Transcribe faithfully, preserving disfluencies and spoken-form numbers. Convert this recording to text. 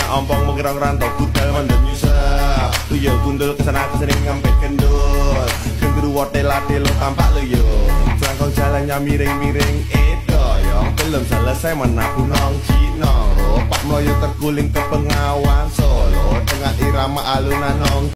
ompong mengirang rantau kudal mandem nyusap. Tuyul gundul kesana kesini ngambil kendul. Gendru wotela telo tampak lo yo. Selangkong jalannya miring-miring edoyong. Belum selesai menaku nong cinong. Ropak meloyo terguling ke Bengawan Solo. Dengan irama alunan nong